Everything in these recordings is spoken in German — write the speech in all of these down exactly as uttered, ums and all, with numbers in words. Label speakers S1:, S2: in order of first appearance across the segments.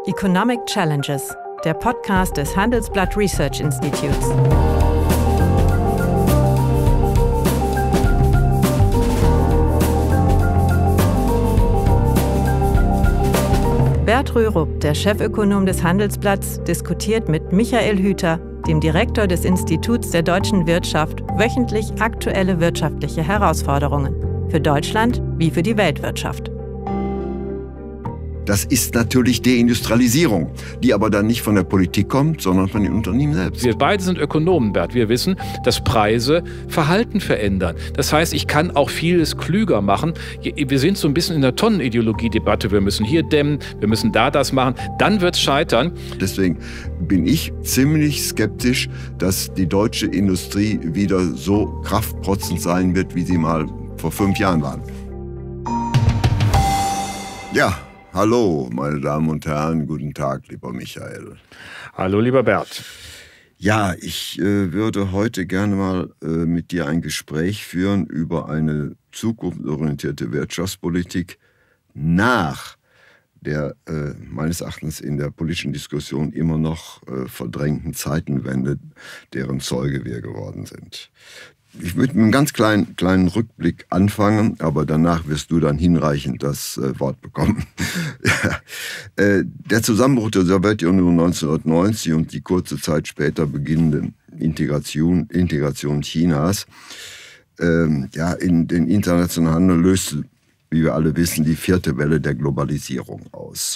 S1: Economic Challenges, der Podcast des Handelsblatt Research Institutes. Bert Rürup, der Chefökonom des Handelsblatts, diskutiert mit Michael Hüter, dem Direktor des Instituts der deutschen Wirtschaft, wöchentlich aktuelle wirtschaftliche Herausforderungen. Für Deutschland wie für die Weltwirtschaft.
S2: Das ist natürlich Deindustrialisierung, die aber dann nicht von der Politik kommt, sondern von den Unternehmen selbst.
S3: Wir beide sind Ökonomen, Bert. Wir wissen, dass Preise Verhalten verändern. Das heißt, ich kann auch vieles klüger machen. Wir sind so ein bisschen in der Tonnenideologie-Debatte. Wir müssen hier dämmen, wir müssen da das machen. Dann wird es scheitern.
S2: Deswegen bin ich ziemlich skeptisch, dass die deutsche Industrie wieder so kraftprotzend sein wird, wie sie mal vor fünf Jahren waren. Ja. Hallo, meine Damen und Herren, guten Tag, lieber Michael.
S3: Hallo, lieber Bert.
S2: Ja, ich äh, würde heute gerne mal äh, mit dir ein Gespräch führen über eine zukunftsorientierte Wirtschaftspolitik nach der äh, meines Erachtens in der politischen Diskussion immer noch äh, verdrängten Zeitenwende, deren Zeuge wir geworden sind. Ich würde mit einem ganz kleinen, kleinen Rückblick anfangen, aber danach wirst du dann hinreichend das äh, Wort bekommen. äh, der Zusammenbruch der Sowjetunion neunzehnhundertneunzig und die kurze Zeit später beginnende Integration, Integration Chinas äh, ja, in den internationalen Handel löste, wie wir alle wissen, die vierte Welle der Globalisierung aus.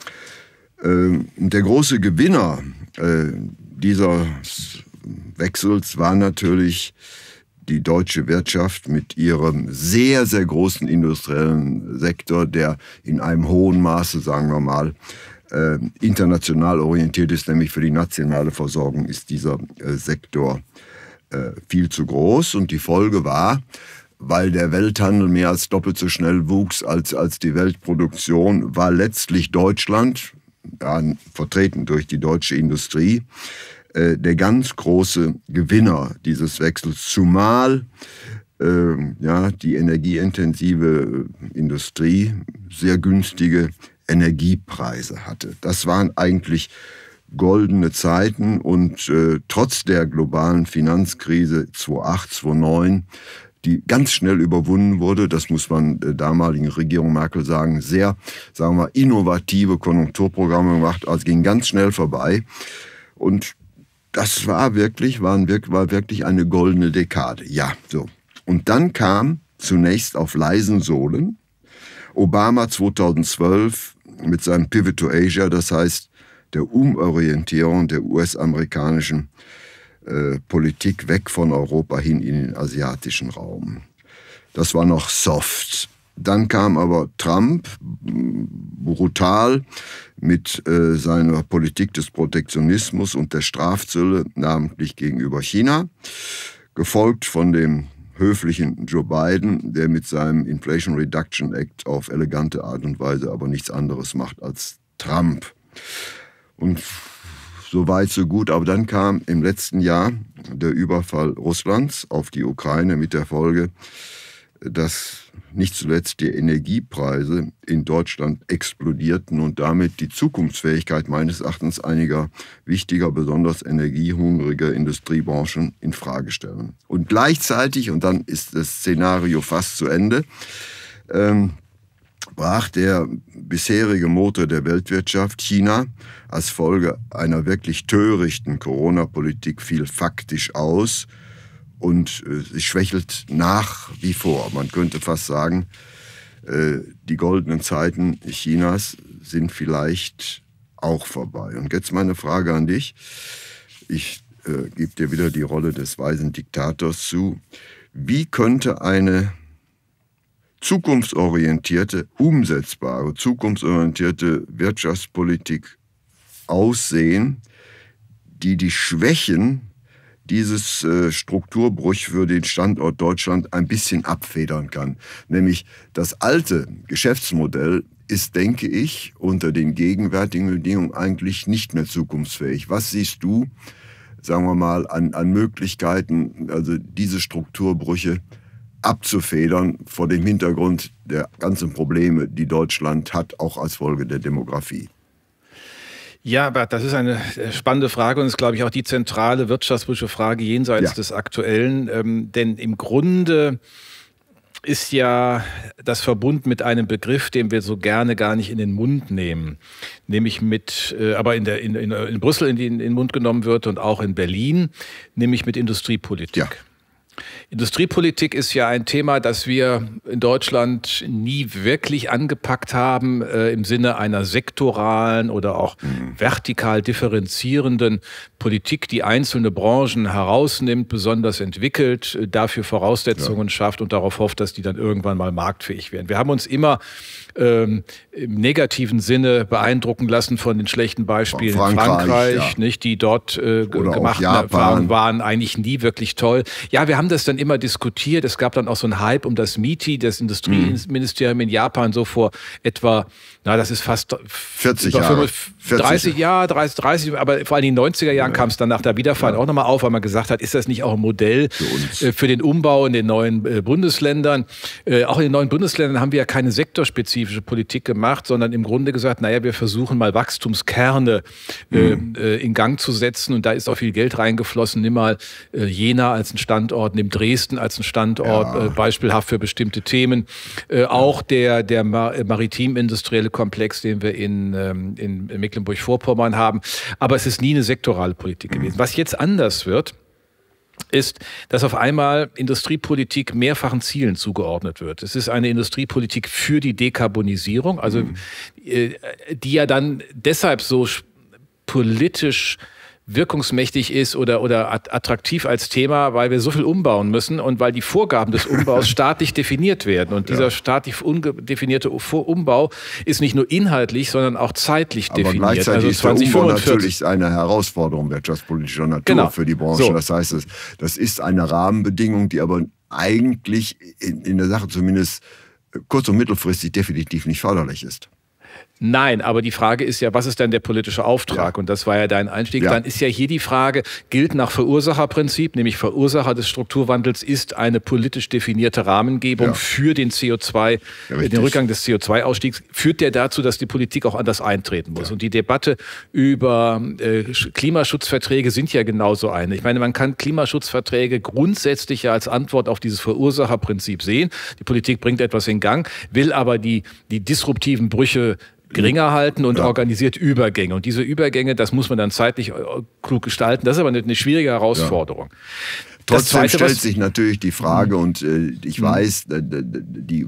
S2: Äh, der große Gewinner äh, dieser Wechsels war natürlich die deutsche Wirtschaft mit ihrem sehr, sehr großen industriellen Sektor, der in einem hohen Maße, sagen wir mal, äh, international orientiert ist, nämlich für die nationale Versorgung ist dieser äh, Sektor äh, viel zu groß. Und die Folge war, weil der Welthandel mehr als doppelt so schnell wuchs als, als die Weltproduktion, war letztlich Deutschland, ja, vertreten durch die deutsche Industrie, der ganz große Gewinner dieses Wechsels, zumal äh, ja, die energieintensive Industrie sehr günstige Energiepreise hatte. Das waren eigentlich goldene Zeiten und äh, trotz der globalen Finanzkrise zweitausendacht, zweitausendneun, die ganz schnell überwunden wurde, das muss man der damaligen Regierung Merkel sagen, sehr, sagen wir, innovative Konjunkturprogramme gemacht, also ging ganz schnell vorbei. Und das war wirklich, war wirklich eine goldene Dekade. Ja, so. Und dann kam zunächst auf leisen Sohlen Obama zweitausendzwölf mit seinem Pivot to Asia, das heißt der Umorientierung der U S-amerikanischen äh, Politik weg von Europa hin in den asiatischen Raum. Das war noch soft. Dann kam aber Trump, brutal, mit äh, seiner Politik des Protektionismus und der Strafzölle, namentlich gegenüber China, gefolgt von dem höflichen Joe Biden, der mit seinem Inflation Reduction Act auf elegante Art und Weise aber nichts anderes macht als Trump. Und so weit, so gut. Aber dann kam im letzten Jahr der Überfall Russlands auf die Ukraine mit der Folge, dass nicht zuletzt die Energiepreise in Deutschland explodierten und damit die Zukunftsfähigkeit meines Erachtens einiger wichtiger, besonders energiehungriger Industriebranchen in Frage stellen. Und gleichzeitig, und dann ist das Szenario fast zu Ende, ähm, brach der bisherige Motor der Weltwirtschaft, China, als Folge einer wirklich törichten Corona-Politik fiel faktisch aus. Und äh, es schwächelt nach wie vor. Man könnte fast sagen, äh, die goldenen Zeiten Chinas sind vielleicht auch vorbei. Und jetzt meine Frage an dich. Ich äh, gebe dir wieder die Rolle des weisen Diktators zu. Wie könnte eine zukunftsorientierte, umsetzbare, zukunftsorientierte Wirtschaftspolitik aussehen, die die Schwächen dieses äh, Strukturbruch für den Standort Deutschland ein bisschen abfedern kann? Nämlich das alte Geschäftsmodell ist, denke ich, unter den gegenwärtigen Bedingungen eigentlich nicht mehr zukunftsfähig. Was siehst du, sagen wir mal, an, an Möglichkeiten, also diese Strukturbrüche abzufedern vor dem Hintergrund der ganzen Probleme, die Deutschland hat, auch als Folge der Demografie?
S3: Ja, Bert, das ist eine spannende Frage und ist, glaube ich, auch die zentrale wirtschaftspolitische Frage jenseits ja. des Aktuellen. Ähm, denn im Grunde ist ja das verbunden mit einem Begriff, den wir so gerne gar nicht in den Mund nehmen. Nämlich mit, äh, aber in, der, in, in, in Brüssel in, in den Mund genommen wird und auch in Berlin, nämlich mit Industriepolitik. Ja. Industriepolitik ist ja ein Thema, das wir in Deutschland nie wirklich angepackt haben, äh, im Sinne einer sektoralen oder auch mhm. vertikal differenzierenden Politik, die einzelne Branchen herausnimmt, besonders entwickelt, äh, dafür Voraussetzungen ja. schafft und darauf hofft, dass die dann irgendwann mal marktfähig werden. Wir haben uns immer ähm, im negativen Sinne beeindrucken lassen von den schlechten Beispielen
S2: Frankreich,
S3: in Frankreich,
S2: ja.
S3: nicht, die dort äh, gemachten Erfahrungen waren eigentlich nie wirklich toll. Ja, wir haben das dann immer diskutiert. Es gab dann auch so einen Hype um das MITI, das Industrieministerium in Japan, so vor etwa, na, das ist fast
S2: vierzig Jahre.
S3: dreißig Jahre, dreißig, dreißig, aber vor allem in den neunziger Jahren ja. kam es dann nach der Wiedervereinigung ja. auch nochmal auf, weil man gesagt hat, ist das nicht auch ein Modell für, für den Umbau in den neuen äh, Bundesländern? Äh, auch in den neuen Bundesländern haben wir ja keine sektorspezifische Politik gemacht, sondern im Grunde gesagt, naja, wir versuchen mal Wachstumskerne äh, mhm. äh, in Gang zu setzen und da ist auch viel Geld reingeflossen. Nimm mal äh, Jena als ein Standort, nimm Dresden als ein Standort, ja. äh, beispielhaft für bestimmte Themen. Äh, auch der, der maritim-industrielle Komplex, den wir in, ähm, in Mecklenburg-Vorpommern haben. Aber es ist nie eine sektorale Politik gewesen. Was jetzt anders wird, ist, dass auf einmal Industriepolitik mehrfachen Zielen zugeordnet wird. Es ist eine Industriepolitik für die Dekarbonisierung, also mhm. äh, die ja dann deshalb so politisch wirkungsmächtig ist oder, oder attraktiv als Thema, weil wir so viel umbauen müssen und weil die Vorgaben des Umbaus staatlich definiert werden. Und dieser ja. staatlich definierte Umbau ist nicht nur inhaltlich, sondern auch zeitlich
S2: Aber
S3: definiert.
S2: Gleichzeitig also ist der Umbau natürlich eine Herausforderung wirtschaftspolitischer Natur genau. für die Branche. So. Das heißt, das ist eine Rahmenbedingung, die aber eigentlich in, in der Sache zumindest kurz- und mittelfristig definitiv nicht förderlich ist.
S3: Nein, aber die Frage ist ja, was ist denn der politische Auftrag? Ja. Und das war ja dein Einstieg. Ja. Dann ist ja hier die Frage, gilt nach Verursacherprinzip, nämlich Verursacher des Strukturwandels ist eine politisch definierte Rahmengebung ja. für den C O zwei, ja, den Rückgang des C O zwei Ausstiegs, führt der dazu, dass die Politik auch anders eintreten muss. Ja. Und die Debatte über äh, Klimaschutzverträge sind ja genauso eine. Ich meine, man kann Klimaschutzverträge grundsätzlich ja als Antwort auf dieses Verursacherprinzip sehen. Die Politik bringt etwas in Gang, will aber die, die disruptiven Brüche geringer halten und ja. organisiert Übergänge. Und diese Übergänge, das muss man dann zeitlich klug gestalten. Das ist aber eine, eine schwierige Herausforderung.
S2: Ja. Trotzdem Zweite, stellt sich natürlich die Frage, und äh, ich mhm. weiß, die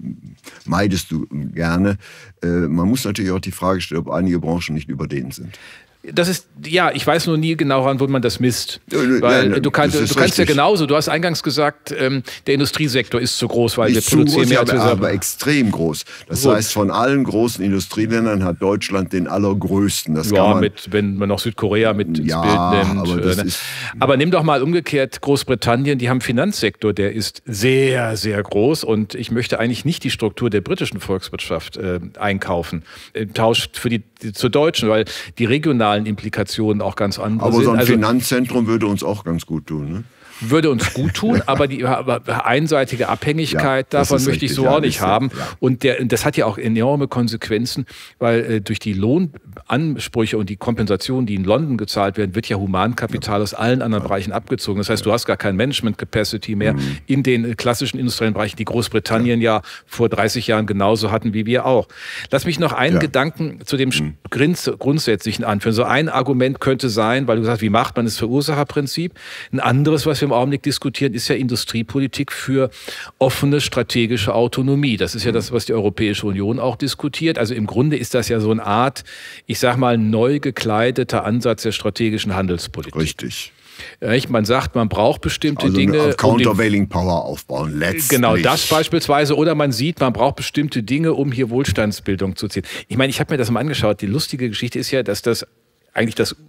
S2: meidest du gerne, äh, man muss natürlich auch die Frage stellen, ob einige Branchen nicht überdehnt sind.
S3: Das ist, ja, ich weiß nur nie genau, an wo man das misst.
S2: Ja,
S3: weil
S2: ja,
S3: du, kann, du kannst richtig. ja genauso, du hast eingangs gesagt, ähm, der Industriesektor ist zu groß, weil
S2: Nicht
S3: wir produzieren
S2: groß,
S3: mehr als wir
S2: aber, aber extrem groß. Das Gut. heißt, von allen großen Industrieländern hat Deutschland den allergrößten. Das
S3: ja,
S2: kann man,
S3: mit, wenn man noch Südkorea mit ins
S2: ja,
S3: Bild nimmt.
S2: Aber, das
S3: äh,
S2: ist,
S3: aber nimm doch mal umgekehrt Großbritannien, die haben einen Finanzsektor, der ist sehr, sehr groß und ich möchte eigentlich nicht die Struktur der britischen Volkswirtschaft äh, einkaufen, im Tausch für die, die zur deutschen, weil die regionalen Implikationen auch ganz andere
S2: aber
S3: sind.
S2: so ein
S3: also,
S2: Finanzzentrum würde uns auch ganz gut tun, ne?
S3: Würde uns gut tun, aber die aber einseitige Abhängigkeit ja, davon möchte ich so ja, auch nicht haben. Ja. Und der, das hat ja auch enorme Konsequenzen, weil äh, durch die Lohnansprüche und die Kompensation, die in London gezahlt werden, wird ja Humankapital ja. aus allen anderen ja. Bereichen abgezogen. Das heißt, du hast gar kein Management-Capacity mehr mhm. in den klassischen industriellen Bereichen, die Großbritannien ja. ja vor dreißig Jahren genauso hatten wie wir auch. Lass mich noch einen ja. Gedanken zu dem mhm. Grundsätzlichen anführen. So ein Argument könnte sein, weil du sagst, wie macht man das Verursacherprinzip? Ein anderes, was wir im Augenblick diskutieren, ist ja Industriepolitik für offene strategische Autonomie. Das ist ja das, was die Europäische Union auch diskutiert. Also im Grunde ist das ja so eine Art, ich sag mal, neu gekleideter Ansatz der strategischen Handelspolitik.
S2: Richtig.
S3: Man sagt, man braucht bestimmte
S2: also
S3: Dinge.
S2: Also Countervailing um Power aufbauen, letztlich.
S3: Genau, das beispielsweise. Oder man sieht, man braucht bestimmte Dinge, um hier Wohlstandsbildung zu ziehen. Ich meine, ich habe mir das mal angeschaut. Die lustige Geschichte ist ja, dass das eigentlich das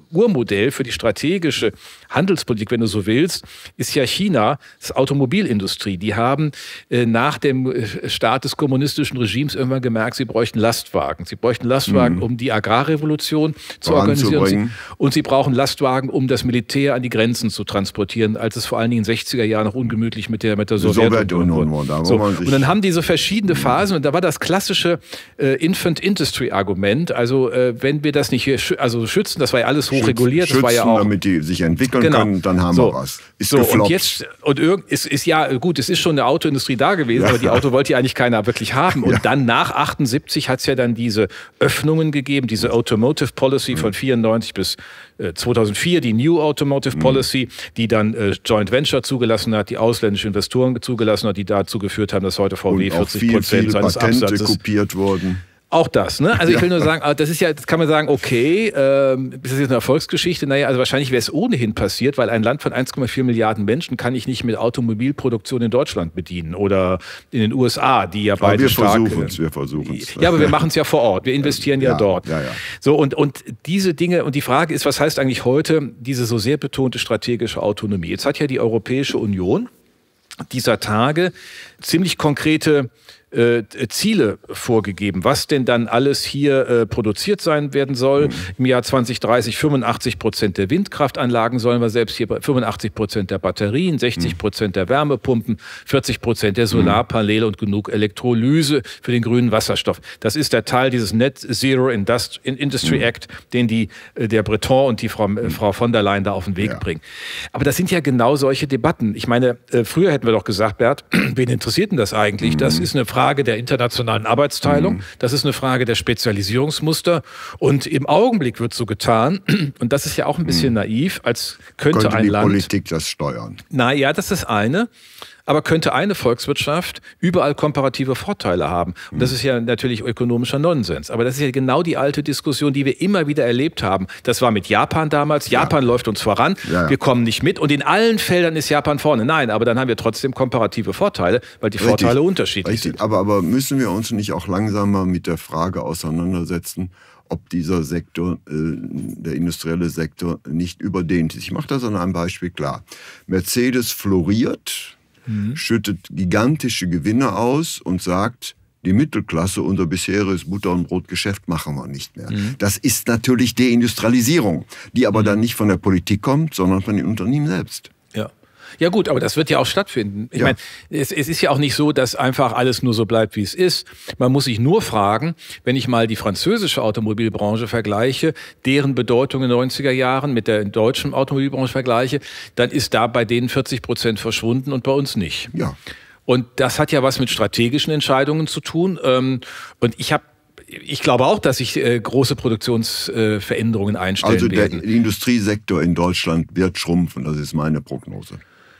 S3: Urmodell für die strategische Handelspolitik, wenn du so willst, ist ja China, das Automobilindustrie. Die haben äh, nach dem Start des kommunistischen Regimes irgendwann gemerkt, sie bräuchten Lastwagen. Sie bräuchten Lastwagen, mhm. um die Agrarrevolution zu organisieren. Und sie, und sie brauchen Lastwagen, um das Militär an die Grenzen zu transportieren, als es vor allen Dingen in den sechziger Jahren noch ungemütlich mit der, mit der Sowjetunion war. Da so. Und dann haben diese verschiedene Phasen und da war das klassische äh, Infant-Industry-Argument. Also äh, wenn wir das nicht hier schü also schützen, das war ja alles hochreguliert.
S2: Schützen,
S3: das war ja auch,
S2: damit die sich entwickeln genau. können, dann haben
S3: so.
S2: wir was. Ist
S3: so, und jetzt, und irgend, ist, ist ja gut, es ist schon eine Autoindustrie da gewesen, ja. aber die Auto wollte ja eigentlich keiner wirklich haben. Und ja. dann nach achtundsiebzig hat es ja dann diese Öffnungen gegeben, diese Automotive Policy von vierundneunzig bis äh, zweitausendvier, die New Automotive mhm. Policy, die dann äh, Joint Venture zugelassen hat, die ausländische Investoren zugelassen hat, die dazu geführt haben, dass heute V W vierzig Prozent seines Absatzes
S2: kopiert wurden.
S3: Auch das, ne? Also ich will nur sagen, das ist ja, das kann man sagen, okay, ähm, ist das jetzt eine Erfolgsgeschichte? Naja, also wahrscheinlich wäre es ohnehin passiert, weil ein Land von eins Komma vier Milliarden Menschen kann ich nicht mit Automobilproduktion in Deutschland bedienen oder in den U S A, die ja beide
S2: wir
S3: stark...
S2: Versuchen es, wir versuchen es.
S3: Ja, aber wir machen es ja vor Ort, wir investieren ja, ja dort.
S2: Ja, ja.
S3: So, und, und diese Dinge, und die Frage ist, was heißt eigentlich heute diese so sehr betonte strategische Autonomie? Jetzt hat ja die Europäische Union dieser Tage ziemlich konkrete Äh, Ziele vorgegeben, was denn dann alles hier äh, produziert sein werden soll. Mhm. Im Jahr zwanzig dreißig fünfundachtzig Prozent der Windkraftanlagen sollen wir selbst hier, fünfundachtzig Prozent der Batterien, sechzig Prozent der Wärmepumpen, vierzig Prozent der Solarpaneele und genug Elektrolyse für den grünen Wasserstoff. Das ist der Teil dieses Net Zero Indust Industry mhm. Act, den die, äh, der Breton und die Frau, äh, Frau von der Leyen da auf den Weg ja. bringen. Aber das sind ja genau solche Debatten. Ich meine, äh, früher hätten wir doch gesagt, Bert, wen interessiert denn das eigentlich? Mhm. Das ist eine Frage Frage der internationalen Arbeitsteilung, mhm. das ist eine Frage der Spezialisierungsmuster und im Augenblick wird so getan, und das ist ja auch ein bisschen mhm. naiv, als könnte,
S2: könnte
S3: ein
S2: die
S3: Land...
S2: Politik das steuern?
S3: Na ja, das ist eine... Aber könnte eine Volkswirtschaft überall komparative Vorteile haben? Und das ist ja natürlich ökonomischer Nonsens. Aber das ist ja genau die alte Diskussion, die wir immer wieder erlebt haben. Das war mit Japan damals. Japan ja. läuft uns voran. Ja, ja. Wir kommen nicht mit. Und in allen Feldern ist Japan vorne. Nein, aber dann haben wir trotzdem komparative Vorteile, weil die Richtig. Vorteile unterschiedlich Richtig. sind.
S2: Aber, aber müssen wir uns nicht auch langsamer mit der Frage auseinandersetzen, ob dieser Sektor, äh, der industrielle Sektor, nicht überdehnt ist? Ich mache das an einem Beispiel klar. Mercedes floriert, Mhm. schüttet gigantische Gewinne aus und sagt, die Mittelklasse, unser bisheriges Butter- und Brotgeschäft machen wir nicht mehr. Mhm. Das ist natürlich Deindustrialisierung, die aber mhm. dann nicht von der Politik kommt, sondern von den Unternehmen selbst.
S3: Ja. Ja gut, aber das wird ja auch stattfinden. Ich
S2: ja.
S3: meine, es, es ist ja auch nicht so, dass einfach alles nur so bleibt, wie es ist. Man muss sich nur fragen, wenn ich mal die französische Automobilbranche vergleiche, deren Bedeutung in den neunziger Jahren mit der deutschen Automobilbranche vergleiche, dann ist da bei denen vierzig Prozent verschwunden und bei uns nicht.
S2: Ja.
S3: Und das hat ja was mit strategischen Entscheidungen zu tun. Und ich habe Ich glaube auch, dass sich äh, große Produktionsveränderungen äh, einstellen
S2: also
S3: werden.
S2: Also der Industriesektor in Deutschland wird schrumpfen, das ist meine Prognose.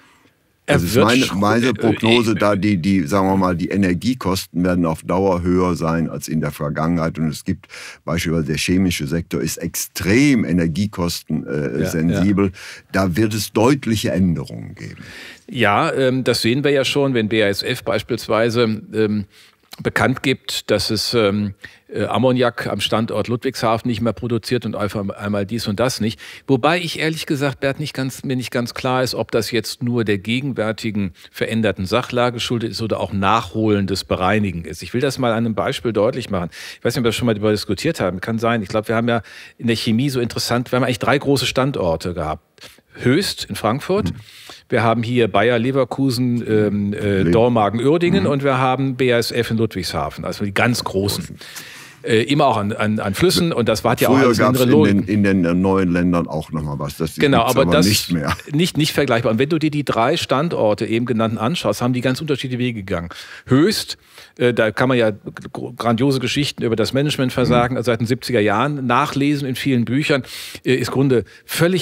S2: Das ist meine, meine Prognose, da die, die, sagen wir mal, die Energiekosten werden auf Dauer höher sein als in der Vergangenheit. Und es gibt beispielsweise der chemische Sektor ist extrem energiekostensensibel. Äh, ja, ja. Da wird es deutliche Änderungen geben.
S3: Ja, ähm, das sehen wir ja schon, wenn B A S F beispielsweise ähm, bekannt gibt, dass es ähm, äh, Ammoniak am Standort Ludwigshafen nicht mehr produziert und einfach einmal dies und das nicht. Wobei ich ehrlich gesagt, Bert, nicht ganz, mir nicht ganz klar ist, ob das jetzt nur der gegenwärtigen veränderten Sachlage schuldet ist oder auch nachholendes Bereinigen ist. Ich will das mal an einem Beispiel deutlich machen. Ich weiß nicht, ob wir das schon mal darüber diskutiert haben. Kann sein. Ich glaube, wir haben ja in der Chemie so interessant, wir haben eigentlich drei große Standorte gehabt. Höchst in Frankfurt, mhm. wir haben hier Bayer Leverkusen, ähm, äh, Dormagen Uerdingen mhm. und wir haben B A S F in Ludwigshafen, also die ganz großen. Äh, immer auch an, an, an Flüssen und das war ja auch
S2: alles andere Logik. In den, in den neuen Ländern auch nochmal was. Das
S3: genau, aber, aber das
S2: nicht mehr.
S3: Nicht, nicht vergleichbar. Und wenn du dir die drei Standorte eben genannten anschaust, haben die ganz unterschiedliche Wege gegangen. Höchst, äh, da kann man ja grandiose Geschichten über das Managementversagen mhm. seit den siebziger Jahren nachlesen in vielen Büchern, äh, ist im Grunde völlig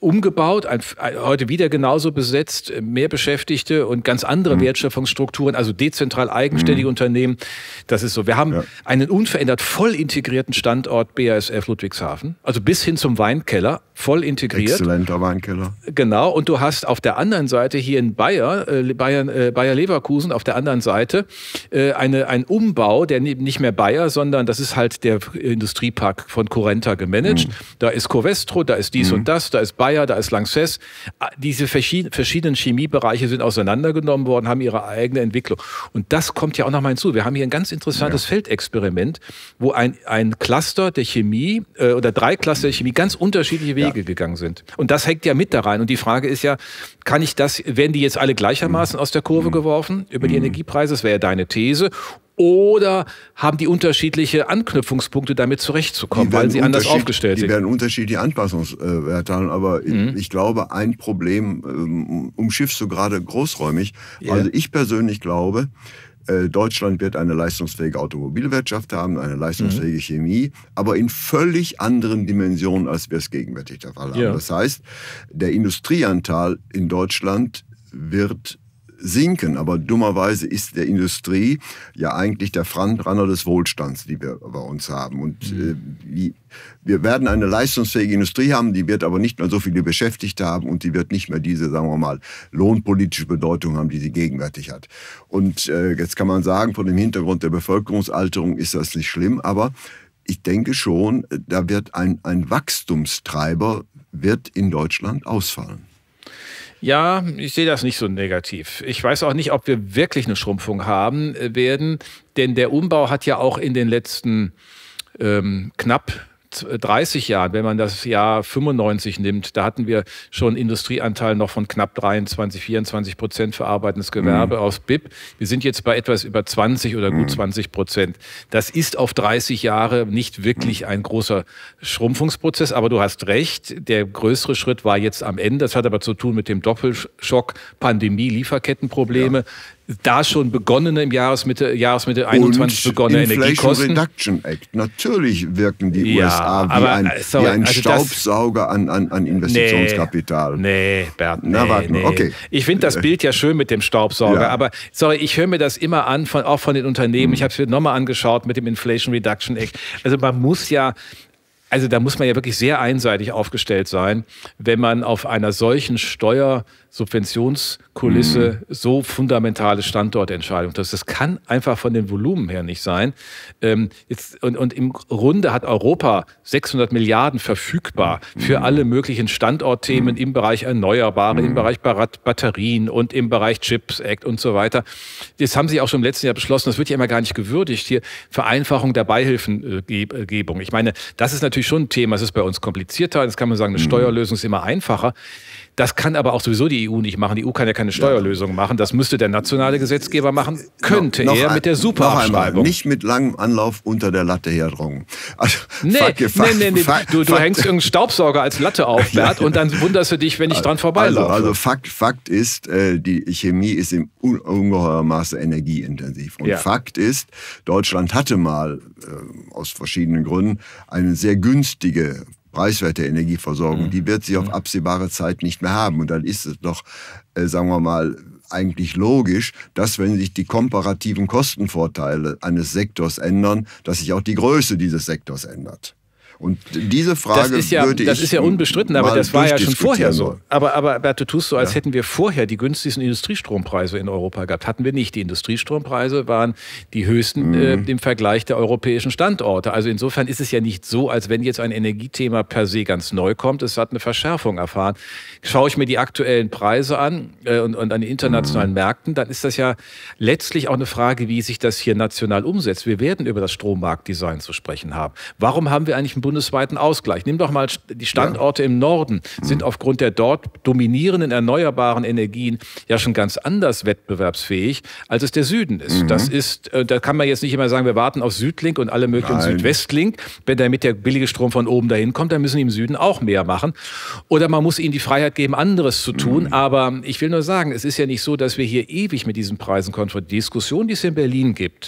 S3: umgebaut, ein, heute wieder genauso besetzt, mehr Beschäftigte und ganz andere mhm. Wertschöpfungsstrukturen, also dezentral eigenständige mhm. Unternehmen. Das ist so. Wir haben ja. einen unverändert voll integrierten Standort B A S F Ludwigshafen, also bis hin zum Weinkeller, voll integriert.
S2: Exzellenter Weinkeller.
S3: Genau. Und du hast auf der anderen Seite hier in Bayer, äh, Bayern, äh, Bayer Leverkusen, auf der anderen Seite äh, eine, ein Umbau, der nicht mehr Bayer, sondern das ist halt der Industriepark von Currenta gemanagt. Mhm. Da ist Covestro, da ist dies mhm. und das, da ist Bayer, da ist Lanxess. Diese verschiedenen Chemiebereiche sind auseinandergenommen worden, haben ihre eigene Entwicklung. Und das kommt ja auch nochmal hinzu. Wir haben hier ein ganz interessantes ja. Feldexperiment, wo ein, ein Cluster der Chemie äh, oder drei Cluster der Chemie ganz unterschiedliche Wege ja. gegangen sind. Und das hängt ja mit da rein. Und die Frage ist ja, kann ich das, werden die jetzt alle gleichermaßen mhm. aus der Kurve mhm. geworfen über die mhm. Energiepreise? Das wäre ja deine These. Oder haben die unterschiedliche Anknüpfungspunkte, damit zurechtzukommen, weil sie anders aufgestellt sind?
S2: Die werden unterschiedliche Anpassungswerte haben, aber mhm. ich glaube, ein Problem ähm, umschiffst du gerade großräumig. Yeah. Also ich persönlich glaube, äh, Deutschland wird eine leistungsfähige Automobilwirtschaft haben, eine leistungsfähige mhm. Chemie, aber in völlig anderen Dimensionen, als wir es gegenwärtig der Fall haben. Yeah. Das heißt, der Industrieanteil in Deutschland wird sinken, aber dummerweise ist der Industrie ja eigentlich der Frontrunner des Wohlstands, die wir bei uns haben. Und mhm. äh, wir werden eine leistungsfähige Industrie haben, die wird aber nicht mehr so viele Beschäftigte haben und die wird nicht mehr diese, sagen wir mal, lohnpolitische Bedeutung haben, die sie gegenwärtig hat. Und äh, jetzt kann man sagen, vor dem Hintergrund der Bevölkerungsalterung ist das nicht schlimm, aber ich denke schon, da wird ein, ein Wachstumstreiber wird in Deutschland ausfallen.
S3: Ja, ich sehe das nicht so negativ. Ich weiß auch nicht, ob wir wirklich eine Schrumpfung haben werden, denn der Umbau hat ja auch in den letzten ähm, knapp dreißig Jahren, wenn man das Jahr fünfundneunzig nimmt, da hatten wir schon Industrieanteil noch von knapp dreiundzwanzig, vierundzwanzig Prozent verarbeitendes Gewerbe mhm. aus B I P. Wir sind jetzt bei etwas über zwanzig oder gut mhm. zwanzig Prozent. Das ist auf dreißig Jahre nicht wirklich ein großer Schrumpfungsprozess, aber du hast recht, der größere Schritt war jetzt am Ende. Das hat aber zu tun mit dem Doppelschock, Pandemie, Lieferkettenprobleme. Ja. Da schon begonnene im Jahresmitte, Jahresmitte einundzwanzig begonnene Energiekosten.
S2: Inflation Reduction Act. Natürlich wirken die ja, U S A wie aber, ein, sorry, wie ein also Staubsauger an, an, an Investitionskapital.
S3: Nee, nee Bert, nee,
S2: Na, warte,
S3: nee.
S2: Okay.
S3: Ich finde das Bild ja schön mit dem Staubsauger, ja. aber sorry, ich höre mir das immer an, von, auch von den Unternehmen. Mhm. Ich habe es mir nochmal angeschaut mit dem Inflation Reduction Act. Also man muss ja Also da muss man ja wirklich sehr einseitig aufgestellt sein, wenn man auf einer solchen Steuersubventionskulisse mhm. so fundamentale Standortentscheidungen trifft. Das kann einfach von den Volumen her nicht sein. Ähm, jetzt, und, und im Grunde hat Europa sechshundert Milliarden verfügbar für alle möglichen Standortthemen im Bereich Erneuerbare, im Bereich Batterien und im Bereich Chips Act und so weiter. Das haben sie auch schon im letzten Jahr beschlossen. Das wird ja immer gar nicht gewürdigt. Hier Vereinfachung der Beihilfengebung. Ich meine, das ist natürlich schon ein Thema. Es ist bei uns komplizierter. Jetzt kann man sagen, eine Steuerlösung ist immer einfacher. Das kann aber auch sowieso die E U nicht machen. Die E U kann ja keine Steuerlösung ja. machen. Das müsste der nationale Gesetzgeber machen. Könnte no, er mit der Superabschreibung.
S2: Nicht mit langem Anlauf unter der Latte herdrungen. Also,
S3: nee, fuck, nee, fuck, nee, nee. Fuck, du, du fuck. hängst irgendeinen Staubsauger als Latte auf, Bert, und dann wunderst du dich, wenn ich dran vorbeilaufe.
S2: Also, also Fakt, Fakt ist, die Chemie ist im ungeheuren Maße energieintensiv. Und ja. Fakt ist, Deutschland hatte mal äh, aus verschiedenen Gründen eine sehr günstige preiswerte Energieversorgung, mhm. die wird sie auf absehbare Zeit nicht mehr haben. Und dann ist es doch, äh, sagen wir mal, eigentlich logisch, dass wenn sich die komparativen Kostenvorteile eines Sektors ändern, dass sich auch die Größe dieses Sektors ändert. Und diese Frage
S3: das ist ja,
S2: würde
S3: das
S2: ich
S3: ist ja unbestritten, aber das war ja schon vorher so. Aber, aber Bert, du tust so, als ja. hätten wir vorher die günstigsten Industriestrompreise in Europa gehabt. Hatten wir nicht. Die Industriestrompreise waren die höchsten mhm. äh, im Vergleich der europäischen Standorte. Also insofern ist es ja nicht so, als wenn jetzt ein Energiethema per se ganz neu kommt. Es hat eine Verschärfung erfahren. Schaue ich mir die aktuellen Preise an äh, und, und an den internationalen mhm. Märkten, dann ist das ja letztlich auch eine Frage, wie sich das hier national umsetzt. Wir werden über das Strommarktdesign zu sprechen haben. Warum haben wir eigentlich einen bundesweiten Ausgleich? Nimm doch mal die Standorte ja. im Norden, sind aufgrund der dort dominierenden erneuerbaren Energien ja schon ganz anders wettbewerbsfähig, als es der Süden ist. Mhm. Das ist, da kann man jetzt nicht immer sagen, wir warten auf Südlink und alle möglichen Nein. Südwestlink. Wenn damit der billige Strom von oben dahin kommt, dann müssen die im Süden auch mehr machen. Oder man muss ihnen die Freiheit geben, anderes zu tun. Mhm. Aber ich will nur sagen, es ist ja nicht so, dass wir hier ewig mit diesen Preisen konfrontiert. Die Diskussion, die es in Berlin gibt,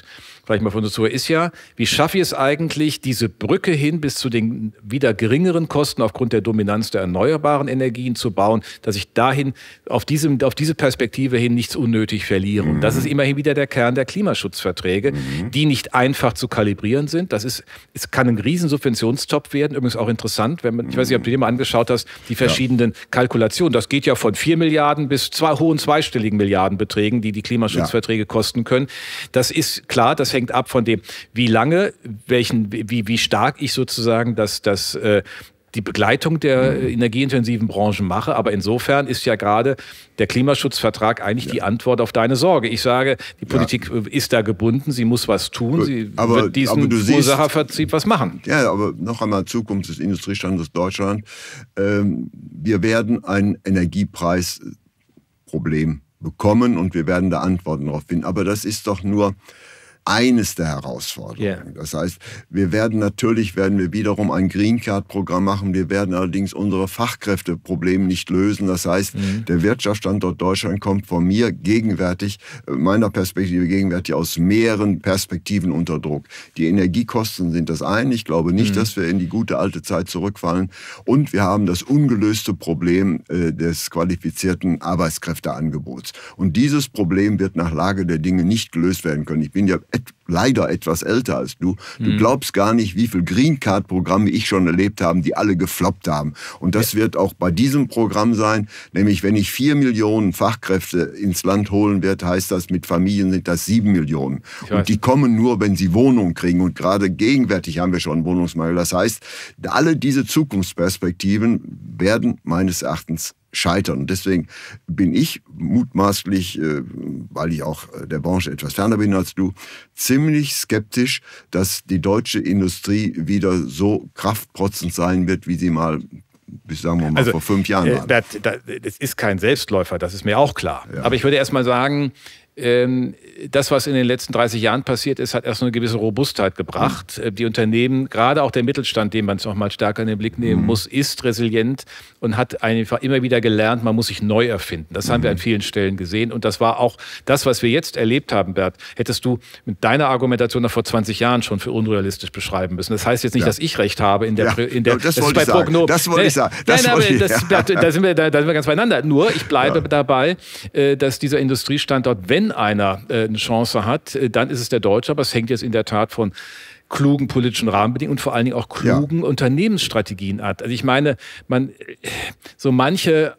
S3: vielleicht mal von uns zu, ist ja, wie schaffe ich es eigentlich, diese Brücke hin bis zu den wieder geringeren Kosten aufgrund der Dominanz der erneuerbaren Energien zu bauen, dass ich dahin auf, diesem, auf diese Perspektive hin nichts unnötig verliere. Mhm. Und das ist immerhin wieder der Kern der Klimaschutzverträge, mhm. die nicht einfach zu kalibrieren sind. Das ist, es kann ein riesen Subventionstopf werden, übrigens auch interessant, wenn man, ich weiß nicht, ob du dir mal angeschaut hast, die verschiedenen ja. Kalkulationen. Das geht ja von vier Milliarden bis zwei, hohen zweistelligen Milliardenbeträgen, die die Klimaschutzverträge ja. kosten können. Das ist klar, das hängt ab von dem, wie lange, welchen, wie, wie stark ich sozusagen das, das, äh, die Begleitung der mhm. energieintensiven Branchen mache. Aber insofern ist ja gerade der Klimaschutzvertrag eigentlich ja. die Antwort auf deine Sorge. Ich sage, die Politik ja. ist da gebunden, sie muss was tun, sie
S2: aber,
S3: wird diesen Ursacherprinzip was machen.
S2: Ja, aber noch einmal Zukunft des Industriestandorts Deutschland. Ähm, wir werden ein Energiepreisproblem bekommen und wir werden da Antworten darauf finden. Aber das ist doch nur eines der Herausforderungen. Yeah. Das heißt, wir werden natürlich, werden wir wiederum ein Green Card Programm machen. Wir werden allerdings unsere Fachkräfteprobleme nicht lösen. Das heißt, mhm. der Wirtschaftsstandort Deutschland kommt von mir gegenwärtig, meiner Perspektive gegenwärtig aus mehreren Perspektiven unter Druck. Die Energiekosten sind das eine. Ich glaube nicht, mhm. dass wir in die gute alte Zeit zurückfallen. Und wir haben das ungelöste Problem äh, des qualifizierten Arbeitskräfteangebots. Und dieses Problem wird nach Lage der Dinge nicht gelöst werden können. Ich bin ja leider etwas älter als du. Du mhm. glaubst gar nicht, wie viele Green Card Programme ich schon erlebt habe, die alle gefloppt haben. Und das ja. wird auch bei diesem Programm sein, nämlich wenn ich vier Millionen Fachkräfte ins Land holen werde, heißt das, mit Familien sind das sieben Millionen. Und die kommen nur, wenn sie Wohnungen kriegen. Und gerade gegenwärtig haben wir schon einen Wohnungsmangel. Das heißt, alle diese Zukunftsperspektiven werden meines Erachtens scheitern. Und deswegen bin ich mutmaßlich, weil ich auch der Branche etwas ferner bin als du, ziemlich skeptisch, dass die deutsche Industrie wieder so kraftprotzend sein wird, wie sie mal, bis sagen wir mal, also, vor fünf Jahren war.
S3: Das, das, das ist kein Selbstläufer, das ist mir auch klar. Ja. Aber ich würde erst mal sagen, das, was in den letzten dreißig Jahren passiert ist, hat erst eine gewisse Robustheit gebracht. Mhm. Die Unternehmen, gerade auch der Mittelstand, den man noch mal stärker in den Blick nehmen mhm. muss, ist resilient und hat einfach immer wieder gelernt, man muss sich neu erfinden. Das mhm. haben wir an vielen Stellen gesehen. Und das war auch das, was wir jetzt erlebt haben, Bert, hättest du mit deiner Argumentation noch vor zwanzig Jahren schon für unrealistisch beschreiben müssen. Das heißt jetzt nicht, ja. dass ich recht habe in der...
S2: Ja.
S3: In der
S2: das, das wollte ich sagen. Das wollte ich sagen. Das
S3: Nein, aber
S2: ich,
S3: das,
S2: ja.
S3: da, da, sind wir, da, da sind wir ganz beieinander. Nur, ich bleibe ja. dabei, dass dieser Industriestandort, wenn einer äh, eine Chance hat, äh, dann ist es der Deutsche. Aber es hängt jetzt in der Tat von klugen politischen Rahmenbedingungen und vor allen Dingen auch klugen ja. Unternehmensstrategien ab. Also ich meine, man so manche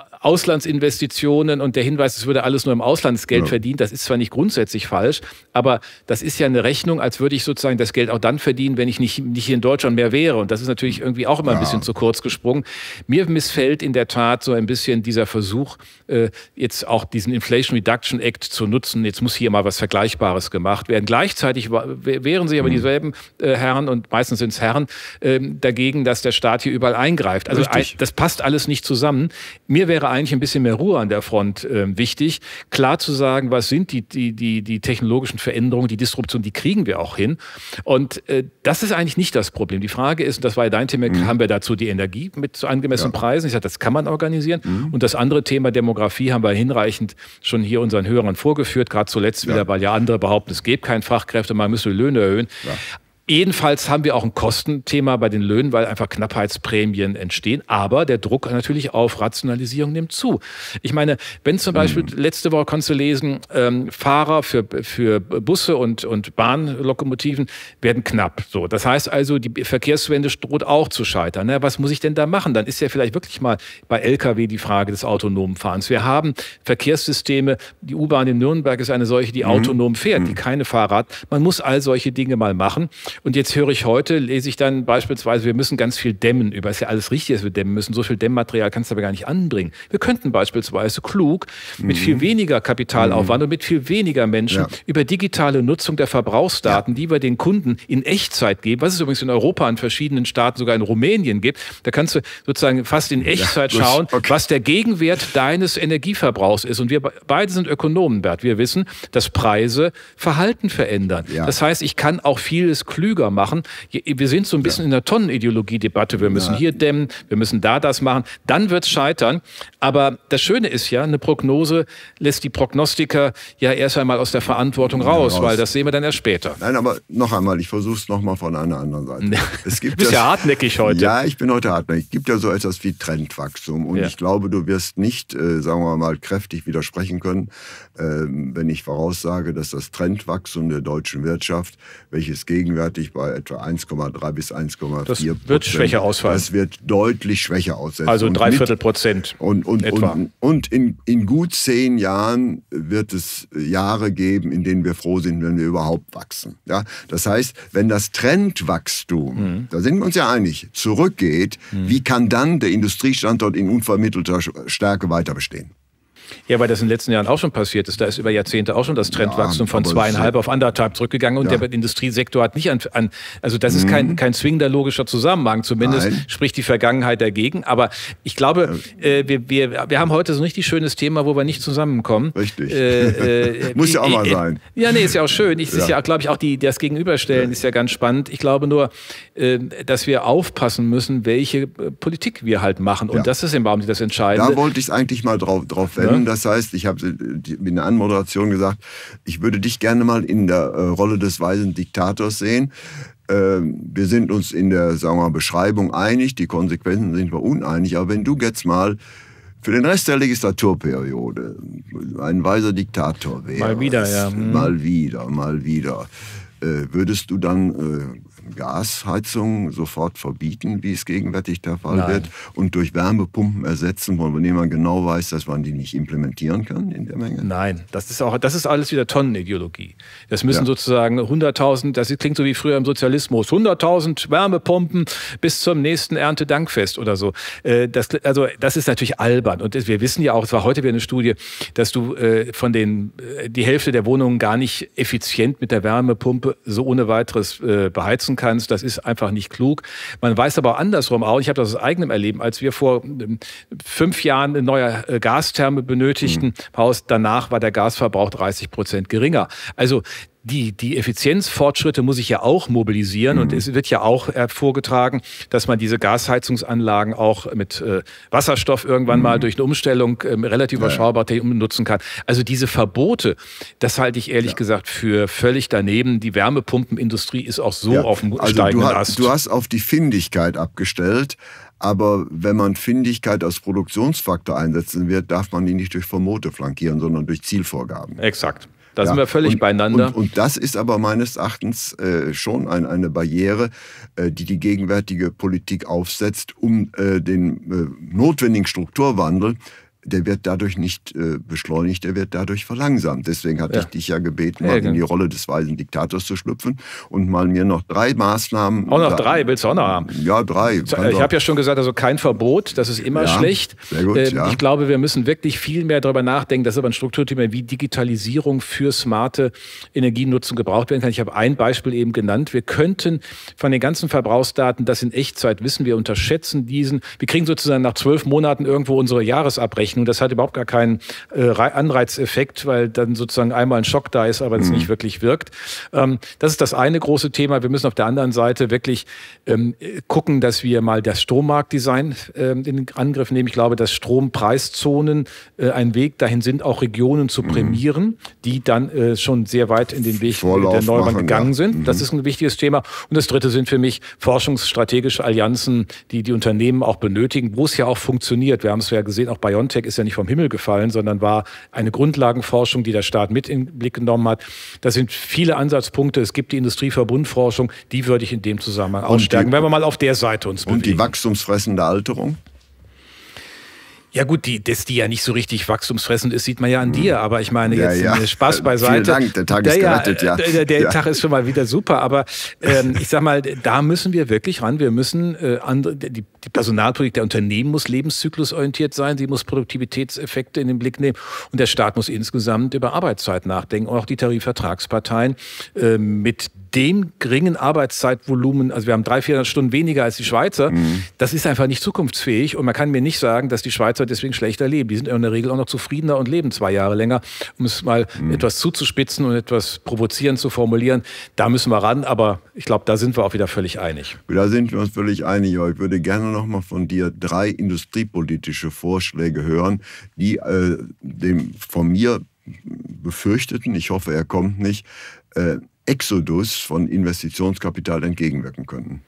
S3: Auslandsinvestitionen und der Hinweis, es würde alles nur im Auslandsgeld ja. verdient, das ist zwar nicht grundsätzlich falsch, aber das ist ja eine Rechnung, als würde ich sozusagen das Geld auch dann verdienen, wenn ich nicht, nicht hier in Deutschland mehr wäre. Und das ist natürlich irgendwie auch immer ein ja. bisschen zu kurz gesprungen. Mir missfällt in der Tat so ein bisschen dieser Versuch, äh, jetzt auch diesen Inflation Reduction Act zu nutzen. Jetzt muss hier mal was Vergleichbares gemacht werden. Gleichzeitig wehren sich aber mhm. dieselben äh, Herren, und meistens sind es Herren, äh, dagegen, dass der Staat hier überall eingreift. Also ein, das passt alles nicht zusammen. Mir wäre eigentlich ein bisschen mehr Ruhe an der Front äh, wichtig, klar zu sagen, was sind die, die, die, die technologischen Veränderungen, die Disruption, die kriegen wir auch hin. Und äh, das ist eigentlich nicht das Problem. Die Frage ist, und das war ja dein Thema, mhm. haben wir dazu die Energie mit zu angemessenen ja. Preisen? Ich sage, das kann man organisieren. Mhm. Und das andere Thema Demografie haben wir hinreichend schon hier unseren Hörern vorgeführt, gerade zuletzt ja. wieder, weil ja andere behaupten, es gäbe keinen Fachkräfte, man müsse Löhne erhöhen. Ja. Jedenfalls haben wir auch ein Kostenthema bei den Löhnen, weil einfach Knappheitsprämien entstehen. Aber der Druck natürlich auf Rationalisierung nimmt zu. Ich meine, wenn zum Beispiel, mhm. letzte Woche konntest du lesen, ähm, Fahrer für, für Busse und, und Bahnlokomotiven werden knapp. So, das heißt also, die Verkehrswende droht auch zu scheitern. Na, was muss ich denn da machen? Dann ist ja vielleicht wirklich mal bei L K W die Frage des autonomen Fahrens. Wir haben Verkehrssysteme, die U-Bahn in Nürnberg ist eine solche, die mhm. autonom fährt, mhm. die keine Fahrer hat. Man muss all solche Dinge mal machen. Und jetzt höre ich heute, lese ich dann beispielsweise, wir müssen ganz viel dämmen. Über ist ja alles richtig, dass wir dämmen müssen. So viel Dämmmaterial kannst du aber gar nicht anbringen. Wir könnten beispielsweise klug mit mhm. viel weniger Kapitalaufwand mhm. und mit viel weniger Menschen ja. über digitale Nutzung der Verbrauchsdaten, ja. die wir den Kunden in Echtzeit geben, was es übrigens in Europa in verschiedenen Staaten, sogar in Rumänien gibt. Da kannst du sozusagen fast in Echtzeit ja, schauen, okay. was der Gegenwert deines Energieverbrauchs ist. Und wir beide sind Ökonomen, Bert. Wir wissen, dass Preise Verhalten verändern. Ja. Das heißt, ich kann auch vieles klüger klüger machen. Wir sind so ein bisschen ja. in der Tonnenideologie-Debatte. Wir müssen ja. hier dämmen, wir müssen da das machen. Dann wird es scheitern. Aber das Schöne ist ja, eine Prognose lässt die Prognostiker ja erst einmal aus der Verantwortung raus, raus, weil das sehen wir dann erst später.
S2: Nein, aber noch einmal, ich versuche es noch mal von einer anderen Seite. Es gibt
S3: du bist
S2: das,
S3: ja hartnäckig heute.
S2: Ja, ich bin heute hartnäckig. Es gibt ja so etwas wie Trendwachstum. Und ja. ich glaube, du wirst nicht, äh, sagen wir mal, kräftig widersprechen können, äh, wenn ich voraussage, dass das Trendwachstum der deutschen Wirtschaft, welches gegenwärtig bei etwa eins Komma drei bis eins Komma vier Prozent,
S3: das wird schwächer ausfallen.
S2: Das wird deutlich schwächer aussetzen.
S3: Also dreiviertel Prozent
S2: und, und, etwa. Und, und in, in gut zehn Jahren wird es Jahre geben, in denen wir froh sind, wenn wir überhaupt wachsen. Ja? Das heißt, wenn das Trendwachstum, mhm. da sind wir uns ja einig, zurückgeht, mhm. wie kann dann der Industriestandort in unvermittelter Stärke weiter bestehen?
S3: Ja, weil das in den letzten Jahren auch schon passiert ist. Da ist über Jahrzehnte auch schon das Trendwachstum ja, von zweieinhalb auf anderthalb zurückgegangen und ja. der Industriesektor hat nicht an, an also das ist mhm. kein, kein zwingender logischer Zusammenhang. Zumindest Nein. spricht die Vergangenheit dagegen. Aber ich glaube, äh, wir, wir, wir haben heute so ein richtig schönes Thema, wo wir nicht zusammenkommen.
S2: Richtig. Äh, äh, Muss ja auch mal sein.
S3: Ja, nee, ist ja auch schön. Ich, ja. Ist ja, glaube ich, auch die, das Gegenüberstellen ja. ist ja ganz spannend. Ich glaube nur, äh, dass wir aufpassen müssen, welche Politik wir halt machen. Und ja. das ist im Baum das Entscheidende.
S2: Da wollte ich es eigentlich mal drauf, drauf wenden. Ja. Das heißt, ich habe in der Anmoderation gesagt, ich würde dich gerne mal in der äh, Rolle des weisen Diktators sehen. Äh, wir sind uns in der, sagen wir mal, Beschreibung einig, die Konsequenzen sind wir uneinig. Aber wenn du jetzt mal für den Rest der Legislaturperiode ein weiser Diktator wärst,
S3: mal wieder, ja. Hm.
S2: mal wieder, mal wieder, äh, würdest du dann äh, Gasheizung sofort verbieten, wie es gegenwärtig der Fall Nein. wird, und durch Wärmepumpen ersetzen, von denen man genau weiß, dass man die nicht implementieren kann in der Menge?
S3: Nein, das ist auch, das ist alles wieder Tonnenideologie. Das müssen ja. sozusagen hunderttausend, das klingt so wie früher im Sozialismus, hunderttausend Wärmepumpen bis zum nächsten Erntedankfest oder so. Das, also das ist natürlich albern. Und wir wissen ja auch, es war heute wieder eine Studie, dass du von den, die Hälfte der Wohnungen gar nicht effizient mit der Wärmepumpe so ohne weiteres beheizen kannst. Das ist einfach nicht klug. Man weiß aber auch andersrum auch, ich habe das aus eigenem Erleben, als wir vor fünf Jahren eine neue Gastherme benötigten, mhm. Haus, danach war der Gasverbrauch dreißig Prozent geringer. Also Die, die Effizienzfortschritte muss ich ja auch mobilisieren mhm. und es wird ja auch vorgetragen, dass man diese Gasheizungsanlagen auch mit äh, Wasserstoff irgendwann mhm. mal durch eine Umstellung äh, relativ ja. überschaubar nutzen kann. Also diese Verbote, das halte ich ehrlich ja. gesagt für völlig daneben. Die Wärmepumpenindustrie ist auch so ja. auf dem
S2: also
S3: steigenden
S2: du hast,
S3: Ast.
S2: Du hast auf die Findigkeit abgestellt. Aber wenn man Findigkeit als Produktionsfaktor einsetzen wird, darf man die nicht durch Verbote flankieren, sondern durch Zielvorgaben.
S3: Exakt. Da ja, sind wir völlig
S2: und,
S3: beieinander.
S2: Und, und das ist aber meines Erachtens äh, schon ein, eine Barriere, äh, die die gegenwärtige Politik aufsetzt, um äh, den äh, notwendigen Strukturwandel, der wird dadurch nicht äh, beschleunigt, der wird dadurch verlangsamt. Deswegen hatte ja. ich dich ja gebeten, mal ja, in die Rolle des weisen Diktators zu schlüpfen und mal mir noch drei Maßnahmen...
S3: Auch noch drei, willst du auch noch haben?
S2: Ja, drei.
S3: Ich habe ja schon gesagt, also kein Verbot, das ist immer
S2: ja,
S3: schlecht.
S2: Sehr gut,
S3: ähm,
S2: ja.
S3: Ich glaube, wir müssen wirklich viel mehr darüber nachdenken, dass aber ein Strukturthema wie Digitalisierung für smarte Energienutzung gebraucht werden kann. Ich habe ein Beispiel eben genannt. Wir könnten von den ganzen Verbrauchsdaten, das in Echtzeit wissen, wir unterschätzen diesen. Wir kriegen sozusagen nach zwölf Monaten irgendwo unsere Jahresabrechnung. Das hat überhaupt gar keinen äh, Anreizeffekt, weil dann sozusagen einmal ein Schock da ist, aber es mhm. nicht wirklich wirkt. Ähm, das ist das eine große Thema. Wir müssen auf der anderen Seite wirklich ähm, gucken, dass wir mal das Strommarktdesign ähm, in Angriff nehmen. Ich glaube, dass Strompreiszonen äh, ein Weg dahin sind, auch Regionen zu prämieren, mhm. die dann äh, schon sehr weit in den Weg
S2: Vorlauf
S3: der Neumann
S2: machen,
S3: gegangen
S2: ja.
S3: sind.
S2: Mhm.
S3: Das ist ein wichtiges Thema. Und das dritte sind für mich forschungsstrategische Allianzen, die die Unternehmen auch benötigen, wo es ja auch funktioniert. Wir haben es ja gesehen, auch BioNTech ist ja nicht vom Himmel gefallen, sondern war eine Grundlagenforschung, die der Staat mit in den Blick genommen hat. Das sind viele Ansatzpunkte. Es gibt die Industrieverbundforschung, die würde ich in dem Zusammenhang ausstärken, wenn wir mal auf der Seite uns bewegen.
S2: Und die wachstumsfressende Alterung?
S3: Ja gut, die, dass die ja nicht so richtig wachstumsfressend ist, sieht man ja an dir. Aber ich meine,
S2: ja,
S3: jetzt
S2: ja.
S3: Spaß beiseite.
S2: Vielen Dank, der Tag ist
S3: ja,
S2: gerettet, ja.
S3: Der, der
S2: ja.
S3: Tag ist schon mal wieder super. Aber ähm, ich sag mal, da müssen wir wirklich ran. Wir müssen, äh, andere, die, die Personalpolitik der Unternehmen muss lebenszyklusorientiert sein. Sie muss Produktivitätseffekte in den Blick nehmen. Und der Staat muss insgesamt über Arbeitszeit nachdenken. Und auch die Tarifvertragsparteien äh, mit dem geringen Arbeitszeitvolumen, also wir haben dreihundert, vierhundert Stunden weniger als die Schweizer, mhm. das ist einfach nicht zukunftsfähig und man kann mir nicht sagen, dass die Schweizer deswegen schlechter leben. Die sind in der Regel auch noch zufriedener und leben zwei Jahre länger, um es mal mhm. etwas zuzuspitzen und etwas provozierend zu formulieren. Da müssen wir ran, aber ich glaube, da sind wir auch wieder völlig einig.
S2: Da sind wir uns völlig einig, aber ich würde gerne noch mal von dir drei industriepolitische Vorschläge hören, die äh, dem von mir befürchteten, ich hoffe, er kommt nicht, äh, Exodus von Investitionskapital entgegenwirken könnten.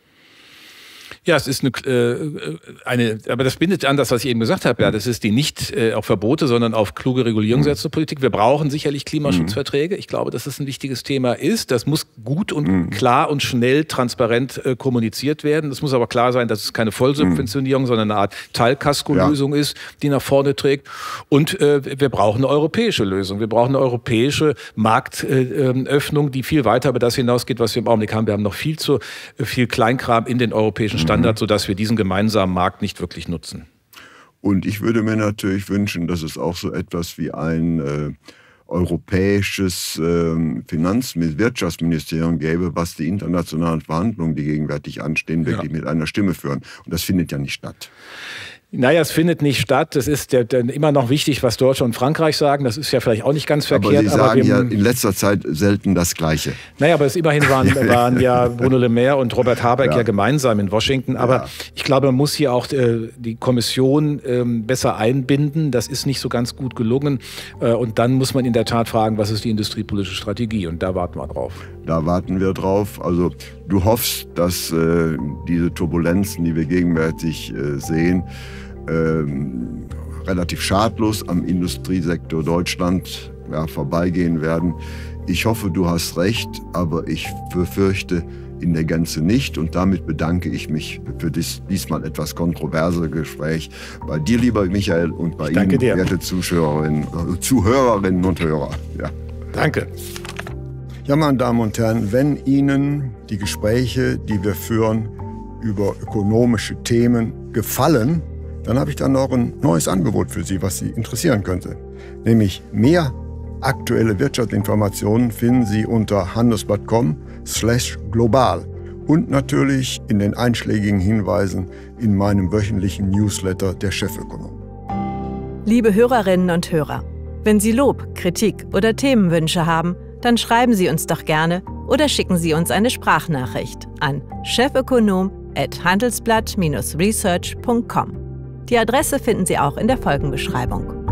S3: Ja, es ist eine, äh, eine, aber das bindet an das, was ich eben gesagt habe. Ja, das ist die nicht äh, auf Verbote, sondern auf kluge Regulierung setzende Politik. Wir brauchen sicherlich Klimaschutzverträge. Ich glaube, dass das ein wichtiges Thema ist. Das muss gut und mhm. klar und schnell transparent äh, kommuniziert werden. Es muss aber klar sein, dass es keine Vollsubventionierung, mhm. sondern eine Art Teilkasko-Lösung ja. ist, die nach vorne trägt. Und äh, wir brauchen eine europäische Lösung. Wir brauchen eine europäische Marktöffnung, äh, die viel weiter über das hinausgeht, was wir im Augenblick haben. Wir haben noch viel zu viel Kleinkram in den europäischen Standards. Standard, sodass wir diesen gemeinsamen Markt nicht wirklich nutzen.
S2: Und ich würde mir natürlich wünschen, dass es auch so etwas wie ein äh, europäisches äh, Finanz- und Wirtschaftsministerium gäbe, was die internationalen Verhandlungen, die gegenwärtig anstehen, wirklich ja. mit einer Stimme führen. Und das findet ja nicht statt.
S3: Naja, es findet nicht statt. Das ist der, der immer noch wichtig, was Deutschland und Frankreich sagen. Das ist ja vielleicht auch nicht ganz verkehrt.
S2: Aber Sie sagen
S3: aber wir,
S2: ja in letzter Zeit selten das Gleiche.
S3: Naja, aber es immerhin waren, waren ja Bruno Le Maire und Robert Habeck ja, ja gemeinsam in Washington. Aber ja. ich glaube, man muss hier auch äh, die Kommission ähm, besser einbinden. Das ist nicht so ganz gut gelungen. Äh, und dann muss man in der Tat fragen, was ist die industriepolitische Strategie? Und da warten wir drauf.
S2: Da warten wir drauf. Also du hoffst, dass äh, diese Turbulenzen, die wir gegenwärtig äh, sehen, Ähm, relativ schadlos am Industriesektor Deutschland ja, vorbeigehen werden. Ich hoffe, du hast recht, aber ich befürchte in der Gänze nicht. Und damit bedanke ich mich für dies, diesmal etwas kontroverse Gespräch bei dir, lieber Michael, und bei Ihnen, dir. werte Zuschauerinnen, Zuhörerinnen und Hörer. Ja.
S3: Danke.
S2: Ja, meine Damen und Herren, wenn Ihnen die Gespräche, die wir führen über ökonomische Themen, gefallen, dann habe ich dann noch ein neues Angebot für Sie, was Sie interessieren könnte. Nämlich mehr aktuelle Wirtschaftsinformationen finden Sie unter handelsblatt punkt com slash global und natürlich in den einschlägigen Hinweisen in meinem wöchentlichen Newsletter der Chefökonom.
S1: Liebe Hörerinnen und Hörer, wenn Sie Lob, Kritik oder Themenwünsche haben, dann schreiben Sie uns doch gerne oder schicken Sie uns eine Sprachnachricht an chefökonom at handelsblatt Bindestrich research punkt com. Die Adresse finden Sie auch in der Folgenbeschreibung.